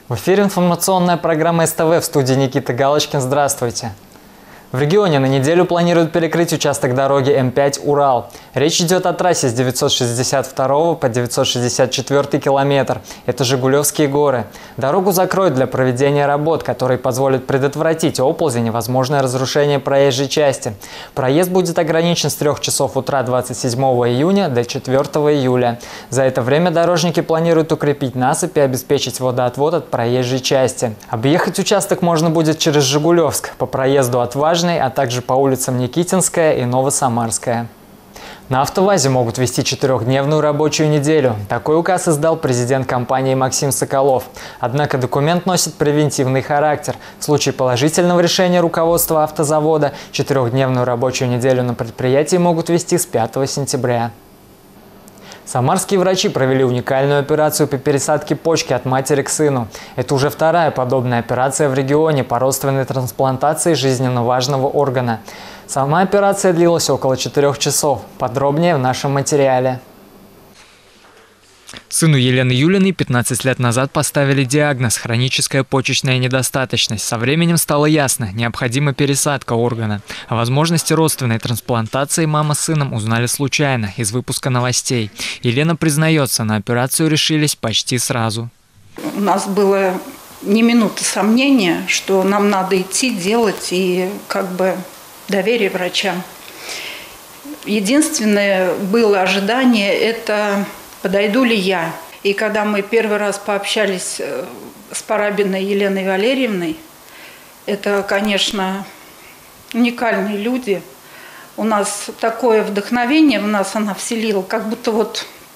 В эфире информационная программа СТВ, в студии Никита Галочкин. Здравствуйте. В регионе на неделю планируют перекрыть участок дороги М5 «Урал». Речь идет о трассе с 962 по 964 километр. Это Жигулевские горы. Дорогу закроют для проведения работ, которые позволят предотвратить оползень и возможное разрушение проезжей части. Проезд будет ограничен с 3 часов утра 27 июня до 4 июля. За это время дорожники планируют укрепить насыпь и обеспечить водоотвод от проезжей части. Объехать участок можно будет через Жигулевск по проезду от Важной, а также по улицам Никитинская и Новосамарская. На АвтоВАЗе могут вести 4-дневную рабочую неделю. Такой указ издал президент компании Максим Соколов. Однако документ носит превентивный характер. В случае положительного решения руководства автозавода 4-дневную рабочую неделю на предприятии могут вести с 5 сентября. Самарские врачи провели уникальную операцию по пересадке почки от матери к сыну. Это уже вторая подобная операция в регионе по родственной трансплантации жизненно важного органа. Сама операция длилась около 4 часов. Подробнее в нашем материале. Сыну Елены Юлиной 15 лет назад поставили диагноз – хроническая почечная недостаточность. Со временем стало ясно – необходима пересадка органа. О возможности родственной трансплантации мама с сыном узнали случайно, из выпуска новостей. Елена признается, на операцию решились почти сразу. У нас было ни минуты сомнения, что нам надо идти, делать и доверие врачам. Единственное было ожидание – это подойду ли я. И когда мы первый раз пообщались с Парабиной Еленой Валерьевной, это, конечно, уникальные люди. У нас такое вдохновение в нас она вселила, как будто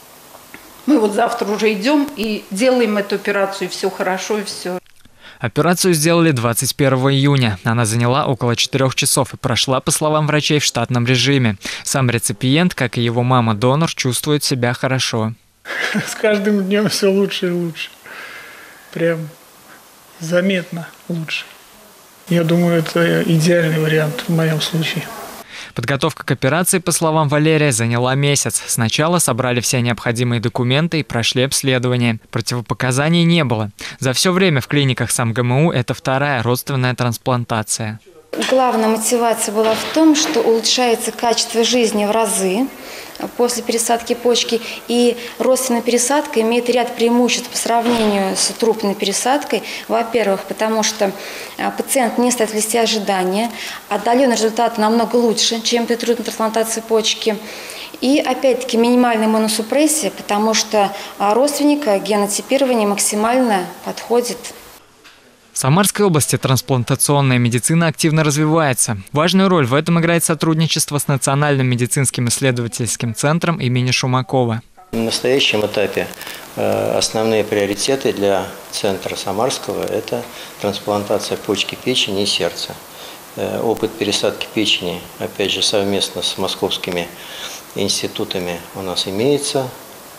мы завтра уже идем и делаем эту операцию, и все хорошо, и все. Операцию сделали 21 июня. Она заняла около 4 часов и прошла, по словам врачей, в штатном режиме. Сам реципиент, как и его мама-донор, чувствует себя хорошо. С каждым днем все лучше и лучше. Прям заметно лучше. Я думаю, это идеальный вариант в моем случае. Подготовка к операции, по словам Валерия, заняла месяц. Сначала собрали все необходимые документы и прошли обследование. Противопоказаний не было. За все время в клиниках СамГМУ это вторая родственная трансплантация. Главная мотивация была в том, что улучшается качество жизни в разы после пересадки почки. И родственная пересадка имеет ряд преимуществ по сравнению с трупной пересадкой. Во-первых, потому что пациент не стоит в листе ожидания, отдаленный результат намного лучше, чем при трупной трансплантации почки. И опять-таки минимальная иммуносупрессия, потому что родственника генотипирование максимально подходит. В Самарской области трансплантационная медицина активно развивается. Важную роль в этом играет сотрудничество с Национальным медицинским исследовательским центром имени Шумакова. На настоящем этапе основные приоритеты для центра Самарского – это трансплантация почки, печени и сердца. Опыт пересадки печени, опять же, совместно с московскими институтами у нас имеется.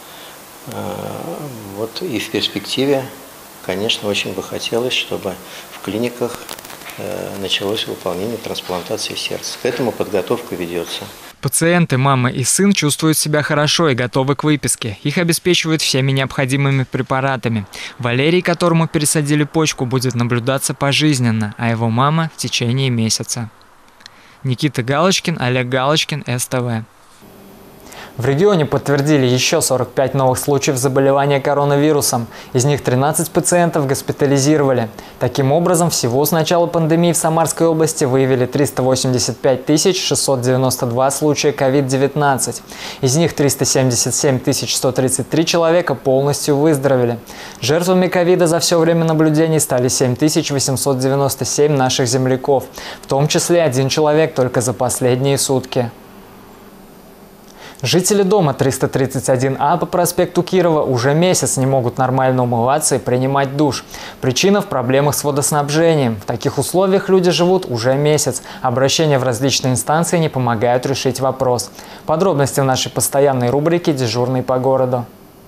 И в перспективе, конечно, очень бы хотелось, чтобы в клиниках началось выполнение трансплантации сердца. К этому подготовка ведется. Пациенты, мама и сын чувствуют себя хорошо и готовы к выписке. Их обеспечивают всеми необходимыми препаратами. Валерий, которому пересадили почку, будет наблюдаться пожизненно, а его мама – в течение месяца. Никита Галочкин, Олег Галочкин, СТВ. В регионе подтвердили еще 45 новых случаев заболевания коронавирусом. Из них 13 пациентов госпитализировали. Таким образом, всего с начала пандемии в Самарской области выявили 385 692 случая COVID-19. Из них 377 133 человека полностью выздоровели. Жертвами ковида за все время наблюдений стали 7 897 наших земляков, в том числе 1 человек только за последние сутки. Жители дома 331А по проспекту Кирова уже месяц не могут нормально умываться и принимать душ. Причина в проблемах с водоснабжением. В таких условиях люди живут уже месяц. Обращения в различные инстанции не помогают решить вопрос. Подробности в нашей постоянной рубрике «Дежурный по городу».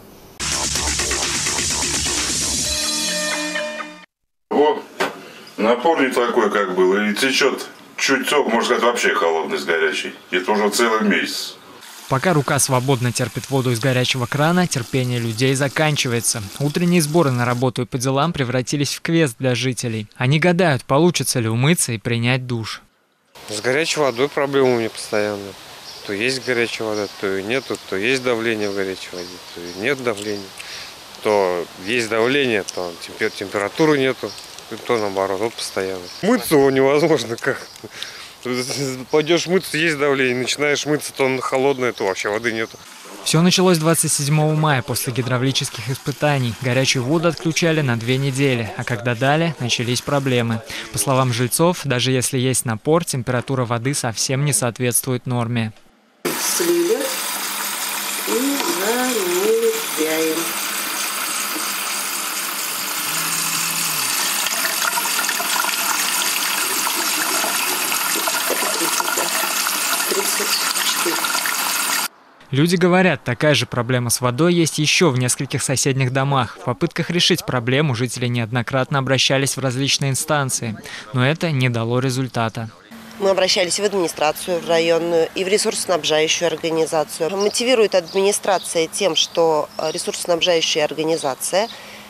Вот, напор такой, как был, и течет чуть-чуть, можно сказать, вообще холодный с горячей. Это уже целый месяц. Пока рука свободно терпит воду из горячего крана, терпение людей заканчивается. Утренние сборы на работу и по делам превратились в квест для жителей. Они гадают, получится ли умыться и принять душ. С горячей водой проблемы у меня постоянно. То есть горячая вода, то и нету, то есть давление в горячей воде, то и нет давления. То есть давление, то температуры нету, то наоборот, вот постоянно. Мыться его невозможно как. Пойдешь мыться, есть давление, начинаешь мыться, то он холодное, то вообще воды нету. Все началось 27 мая после гидравлических испытаний. Горячую воду отключали на 2 недели, а когда дали, начались проблемы. По словам жильцов, даже если есть напор, температура воды совсем не соответствует норме. Слили и заливаем. Люди говорят, такая же проблема с водой есть еще в нескольких соседних домах. В попытках решить проблему жители неоднократно обращались в различные инстанции, но это не дало результата. Мы обращались в администрацию, в районную и в ресурсоснабжающую организацию. Мотивирует администрация тем, что ресурсоснабжающая организация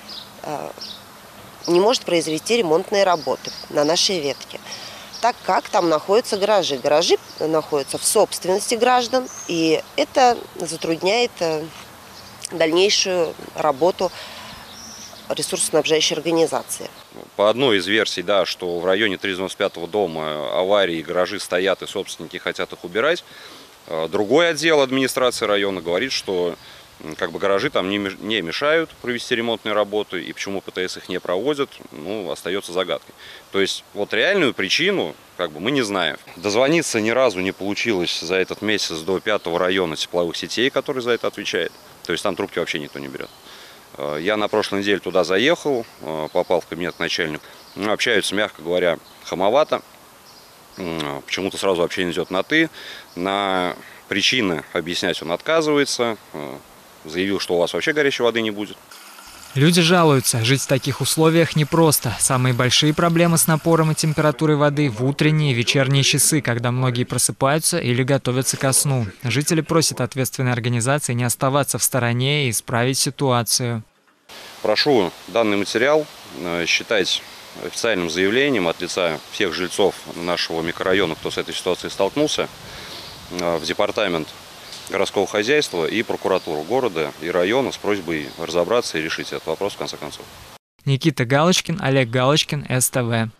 не может произвести ремонтные работы на нашей ветке, так как там находятся гаражи. Гаражи находятся в собственности граждан, и это затрудняет дальнейшую работу ресурсоснабжающей организации. По одной из версий, да, что в районе 395-го дома аварии, гаражи стоят и собственники хотят их убирать. Другой отдел администрации района говорит, что гаражи там не мешают провести ремонтные работы, и почему ПТС их не проводят, остается загадкой. То есть вот реальную причину мы не знаем. Дозвониться ни разу не получилось за этот месяц до 5-го района тепловых сетей, который за это отвечает. То есть там трубки вообще никто не берет. Я на прошлой неделе туда заехал, попал в кабинет начальника. Общаются, мягко говоря, хамовато. Почему-то сразу общение идет на «ты». На причины объяснять он отказывается. Заявил, что у вас вообще горячей воды не будет. Люди жалуются, жить в таких условиях непросто. Самые большие проблемы с напором и температурой воды в утренние и вечерние часы, когда многие просыпаются или готовятся ко сну. Жители просят ответственной организации не оставаться в стороне и исправить ситуацию. Прошу данный материал считать официальным заявлением от лица всех жильцов нашего микрорайона, кто с этой ситуацией столкнулся, в департамент городского хозяйства и прокуратуру города и района с просьбой разобраться и решить этот вопрос в конце концов. Никита Галочкин, Олег Галочкин, СТВ.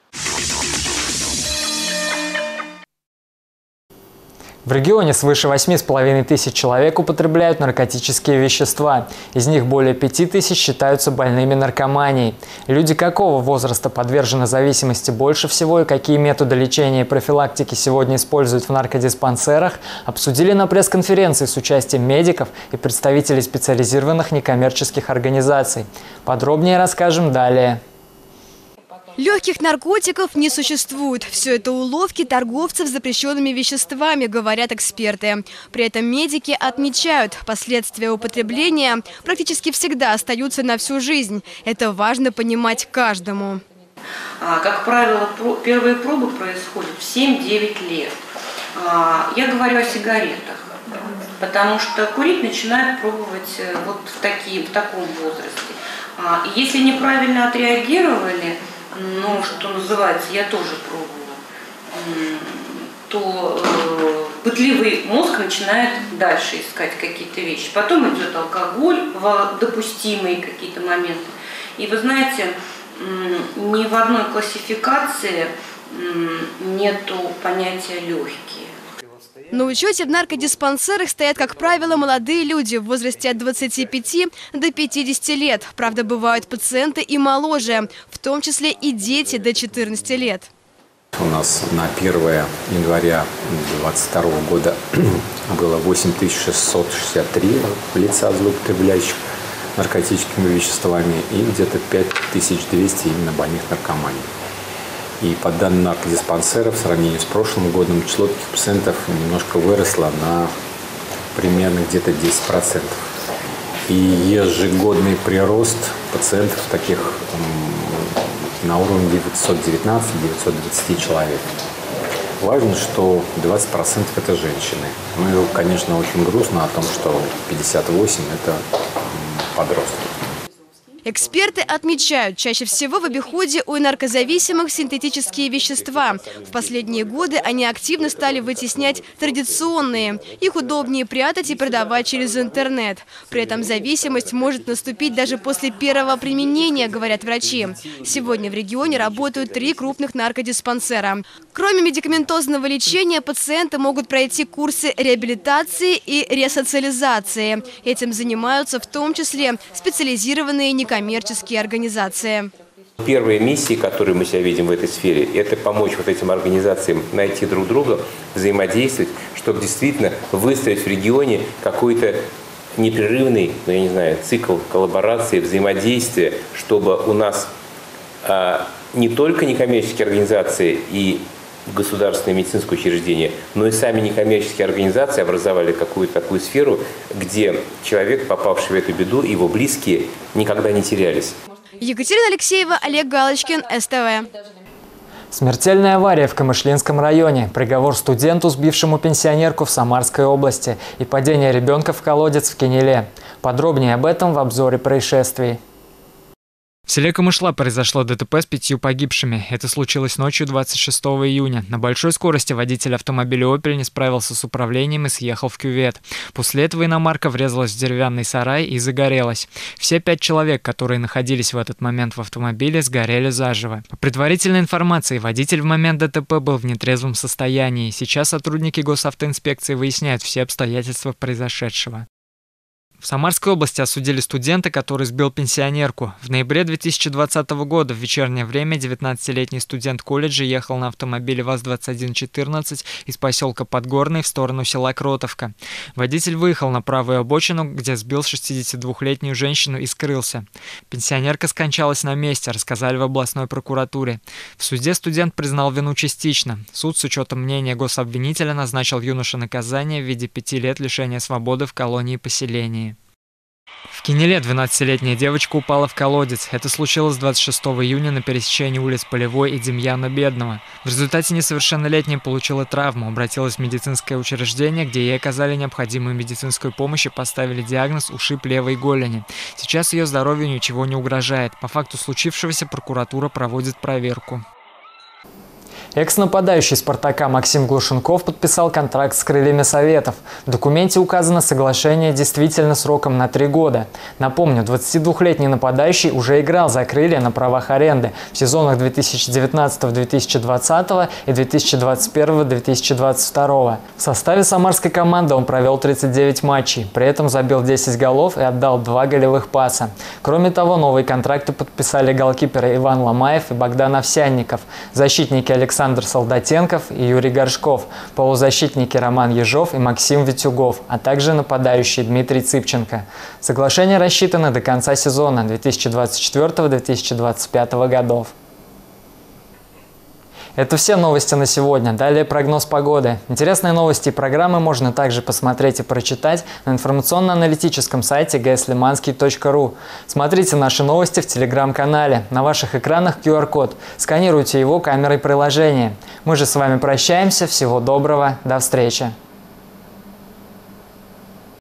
В регионе свыше 8,5 тысяч человек употребляют наркотические вещества. Из них более 5 тысяч считаются больными наркоманией. Люди какого возраста подвержены зависимости больше всего и какие методы лечения и профилактики сегодня используют в наркодиспансерах, обсудили на пресс-конференции с участием медиков и представителей специализированных некоммерческих организаций. Подробнее расскажем далее. Легких наркотиков не существует. Все это уловки торговцев запрещенными веществами, говорят эксперты. При этом медики отмечают, последствия употребления практически всегда остаются на всю жизнь. Это важно понимать каждому. Как правило, первые пробы происходят в 7-9 лет. Я говорю о сигаретах, потому что курить начинают пробовать в таком возрасте. И если неправильно отреагировали, что называется, я тоже пробовала, то пытливый мозг начинает дальше искать какие-то вещи. Потом идет алкоголь, допустимые какие-то моменты. И вы знаете, ни в одной классификации нету понятия «легкие». На учете в наркодиспансерах стоят, как правило, молодые люди в возрасте от 25 до 50 лет. Правда, бывают пациенты и моложе, в том числе и дети до 14 лет. У нас на 1 января 2022 года было 8663 лица, злоупотребляющих наркотическими веществами, и где-то 5200 именно больных наркоманией. И по данным наркодиспансеров, в сравнении с прошлым годом, число таких пациентов немножко выросло на примерно где-то 10%. И ежегодный прирост пациентов таких на уровне 919-920 человек. важно, что 20% это женщины. Ну и, конечно, очень грустно о том, что 58% это подростки. Эксперты отмечают, чаще всего в обиходе у наркозависимых синтетические вещества. В последние годы они активно стали вытеснять традиционные. Их удобнее прятать и продавать через интернет. При этом зависимость может наступить даже после первого применения, говорят врачи. Сегодня в регионе работают 3 крупных наркодиспансера. Кроме медикаментозного лечения, пациенты могут пройти курсы реабилитации и ресоциализации. Этим занимаются в том числе специализированные некоммерческие организации. Первые миссии, которые мы себя видим в этой сфере, это помочь вот этим организациям найти друг друга, взаимодействовать, чтобы действительно выстроить в регионе какой-то непрерывный, цикл коллаборации, взаимодействия, чтобы у нас не только некоммерческие организации и государственные медицинские учреждения, но и сами некоммерческие организации образовали какую-то такую сферу, где человек, попавший в эту беду, и его близкие никогда не терялись. Екатерина Алексеева, Олег Галочкин, СТВ. Смертельная авария в Камышлинском районе, приговор студенту, сбившему пенсионерку в Самарской области, и падение ребенка в колодец в Кинеле. Подробнее об этом в обзоре происшествий. В селе Камышла произошло ДТП с 5 погибшими. Это случилось ночью 26 июня. На большой скорости водитель автомобиля «Опель» не справился с управлением и съехал в кювет. После этого иномарка врезалась в деревянный сарай и загорелась. Все 5 человек, которые находились в этот момент в автомобиле, сгорели заживо. По предварительной информации, водитель в момент ДТП был в нетрезвом состоянии. Сейчас сотрудники госавтоинспекции выясняют все обстоятельства произошедшего. В Самарской области осудили студента, который сбил пенсионерку. В ноябре 2020 года в вечернее время 19-летний студент колледжа ехал на автомобиле ВАЗ-2114 из поселка Подгорный в сторону села Кротовка. Водитель выехал на правую обочину, где сбил 62-летнюю женщину и скрылся. Пенсионерка скончалась на месте, рассказали в областной прокуратуре. В суде студент признал вину частично. Суд с учетом мнения гособвинителя назначил юноше наказание в виде 5 лет лишения свободы в колонии-поселении. В Кинеле 12-летняя девочка упала в колодец. Это случилось 26 июня на пересечении улиц Полевой и Демьяна Бедного. В результате несовершеннолетняя получила травму, обратилась в медицинское учреждение, где ей оказали необходимую медицинскую помощь и поставили диагноз ушиб левой голени. Сейчас ее здоровью ничего не угрожает. По факту случившегося прокуратура проводит проверку. Экс-нападающий «Спартака» Максим Глушенков подписал контракт с «Крыльями Советов». В документе указано соглашение действительно сроком на 3 года. Напомню, 22-летний нападающий уже играл за «Крылья» на правах аренды в сезонах 2019-2020 и 2021-2022. В составе самарской команды он провел 39 матчей, при этом забил 10 голов и отдал 2 голевых паса. Кроме того, новые контракты подписали голкиперы Иван Ломаев и Богдан Овсянников, защитники Александр Солдатенков и Юрий Горшков, полузащитники Роман Ежов и Максим Витюгов, а также нападающий Дмитрий Цыпченко. Соглашение рассчитано до конца сезона 2024-2025 годов. Это все новости на сегодня. Далее прогноз погоды. Интересные новости и программы можно также посмотреть и прочитать на информационно-аналитическом сайте gslimansky.ru. Смотрите наши новости в телеграм-канале. На ваших экранах QR-код. Сканируйте его камерой приложения. Мы же с вами прощаемся. Всего доброго. До встречи.